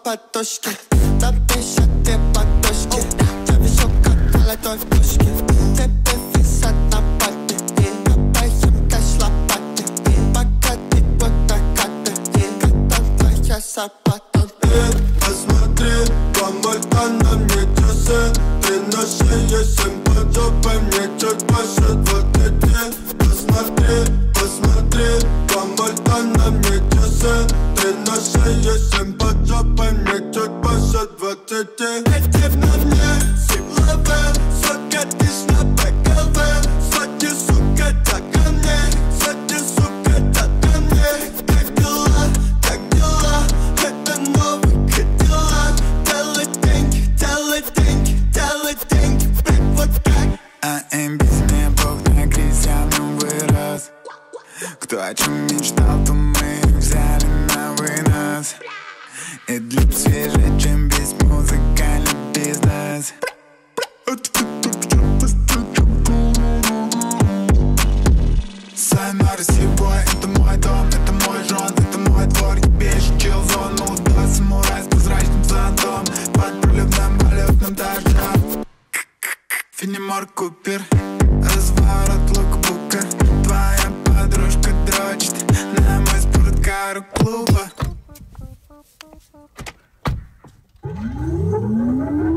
подушке. Напишет две подушки. Я вижу, как молодой в пушке. Тебе висят на папе. Копаем кэш лопаты. Пока ты вот накаты. Когда твоя сапата. Посмотри, кому-то на мне часы. Ты на шее 7 поджопы. Мне чуть больше 20. Посмотри, кому-то на мне часы. Ты на шее 7 поджопы. Мне чуть больше 20. Эти на мне силовые. Сука, ты ж на БКВ. Сзади, сука, так ко мне. Сзади, сука, так ко мне. Как дела, как дела? Это новый Кадиллак. Делай деньги, делай деньги, делай деньги. Блин, вот как? А без меня Бог на кризис, я в нем вырос. Кто о чем мечтал, то мы взяли на вынос. И для свежее, чем весь музыкальный бизнес. Сайнар сивой, это мой дом, это мой жон, это мой двор. Ебейший чилзон, молодой самурай с прозрачным зонтом. Под проливным валютным дождем. Фенемор Купер, разворот лукбука. Твоя подружка дрочит на мой спорткар у клуба.